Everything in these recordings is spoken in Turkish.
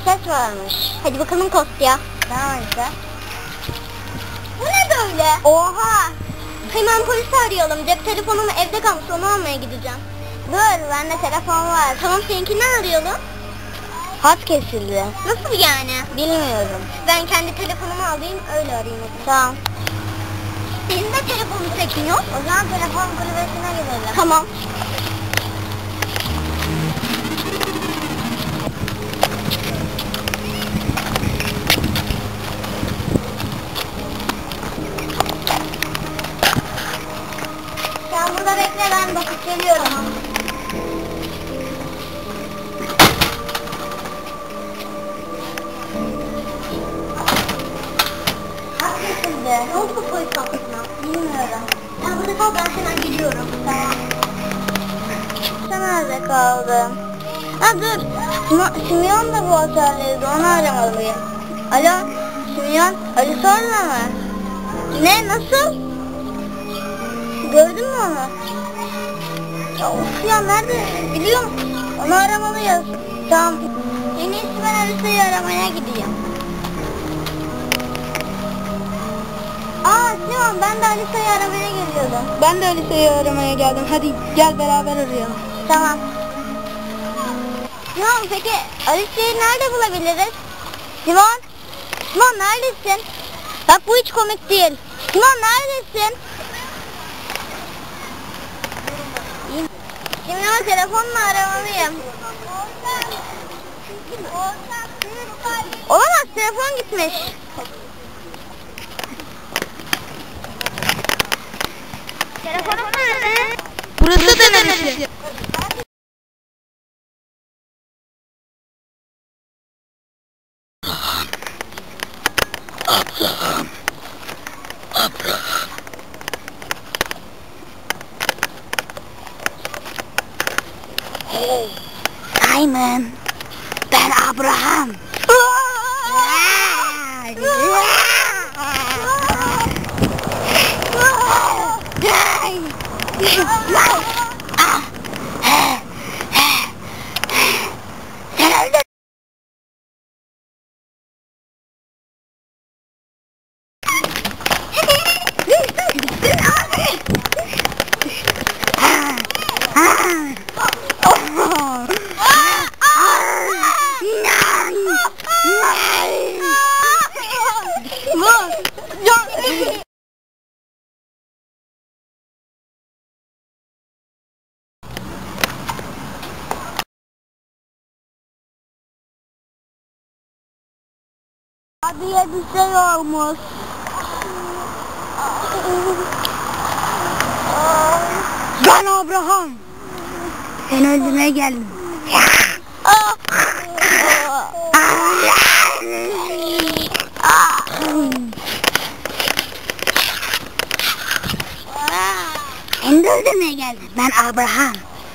ses varmış. Hadi bakalım Kostya. Tamam işte. Bu ne böyle? Oha! Hemen polisi arayalım. Cep telefonum evde kalmış, onu almaya gideceğim. Dur, bende telefon var. Tamam, seninkini arayalım. Hat kesildi. Nasıl yani? Bilmiyorum. Ben kendi telefonumu alayım, öyle arayayım. Tamam. Senin de telefonun çekmiyor. O zaman telefon kulübesine gidelim. Tamam. Sen burada bekle, ben bakıp geliyorum. Ne oldu bu polis kapısına? Bilmiyorum. Sen burada kal, ben hemen geliyorum. Tamam. Sen nerede kaldın? Ha dur. Simyon da bu oteldeydi, onu aramalıyım. Alo, Simyon, Ali sorma mı? Ne, nasıl? Gördün mü onu? Ya of ya, nerede? Biliyorum. Onu aramalıyız. Tamam. En iyisi ben Alisa'yı aramaya gideyim. Simon, ben de Alisa'yı aramaya geliyordum. Ben de Alisa'yı aramaya geldim. Hadi gel beraber arayalım. Tamam. Simon, peki Alisa'yı nerede bulabiliriz? Simon? Simon neredesin? Bak bu hiç komik değil. Simon neredesin? Simon, telefonla aramalıyım. Olamaz, telefon gitmiş. Telefonum nerede? Burası da neresi? Abraham. Hey, Simon. Ben Abraham. Abiye bir şey olmuş. Ben Abraham. Seni öldürmeye geldim. Seni de öldürmeye geldim. Ben Abraham.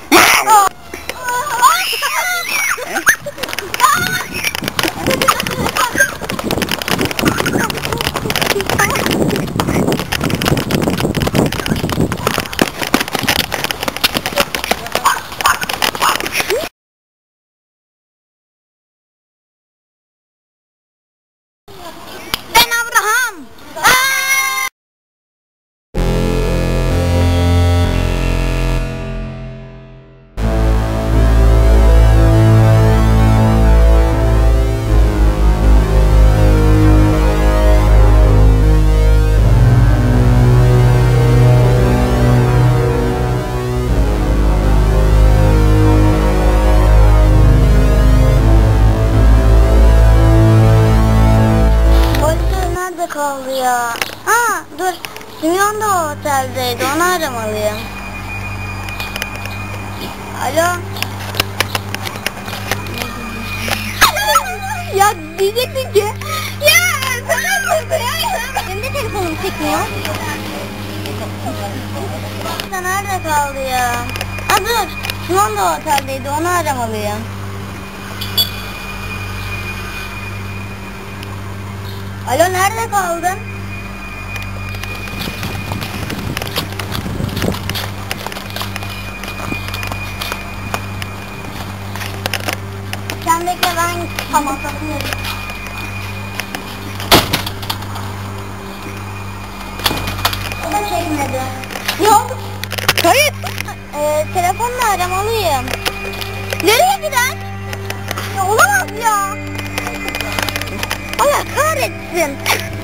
Ben Abraham. Kaldı ya. Dur. Simyon da o oteldeydi. Onu aramalıyım. Alo. Ya diyecektin ki. Ya sana ya. Benim de telefonum çekmiyor. Nerede kaldı ya? Dur. Simyon da o oteldeydi. Onu aramalıyım. Alo, nerede kaldın? Sen bekle, ben Tamam, takılıyorum. O da çekmedi. Ne oldu? Hayır. Telefonla aramalıyım. Nereye gider? Ya olamaz ya. Allah kahretsin.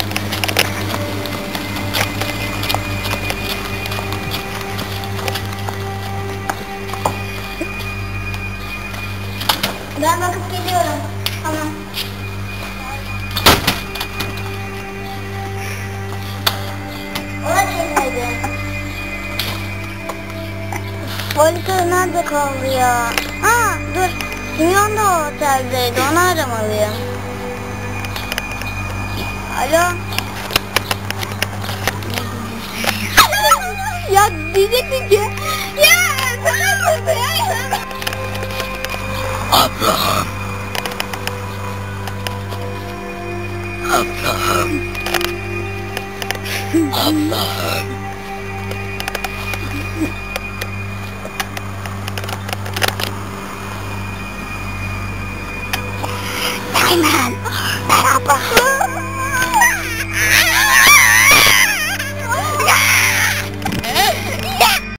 Ben bakıp geliyorum. Tamam. O da çekmedi. Polis nerede kaldı ya? Aa dur. Simyon da o oteldeydi. Onu aramalıyım. Alo. Ya diyecektin ki. Ya sana kızdı ya. Abraham. Abraham. Abraham. Simon, ben Abraham.